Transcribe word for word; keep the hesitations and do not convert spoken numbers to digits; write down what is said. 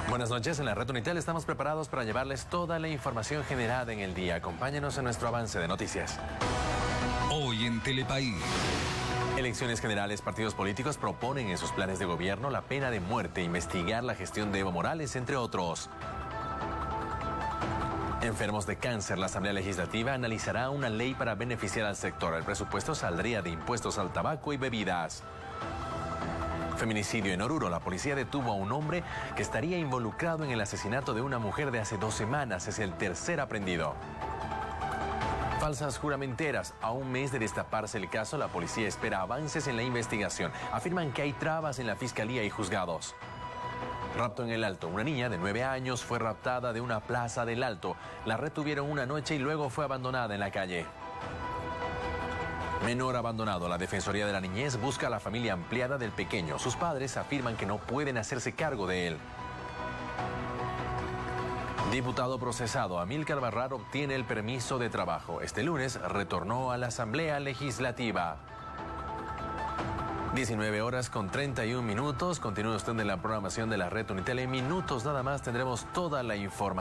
Buenas noches, en la Red Unitel estamos preparados para llevarles toda la información generada en el día. Acompáñenos en nuestro avance de noticias. Hoy en Telepaís. Elecciones generales, partidos políticos proponen en sus planes de gobierno la pena de muerte, investigar la gestión de Evo Morales, entre otros. Enfermos de cáncer, la Asamblea Legislativa analizará una ley para beneficiar al sector. El presupuesto saldría de impuestos al tabaco y bebidas. Feminicidio en Oruro. La policía detuvo a un hombre que estaría involucrado en el asesinato de una mujer de hace dos semanas. Es el tercer aprendido. Falsas juramenteras. A un mes de destaparse el caso, la policía espera avances en la investigación. Afirman que hay trabas en la fiscalía y juzgados. Rapto en el Alto. Una niña de nueve años fue raptada de una plaza del Alto. La retuvieron una noche y luego fue abandonada en la calle. Menor abandonado. La Defensoría de la Niñez busca a la familia ampliada del pequeño. Sus padres afirman que no pueden hacerse cargo de él. Diputado procesado. Amílcar Barrar obtiene el permiso de trabajo. Este lunes retornó a la Asamblea Legislativa. diecinueve horas con treinta y un minutos. Continúa usted en la programación de la Red Unitel. En minutos nada más tendremos toda la información.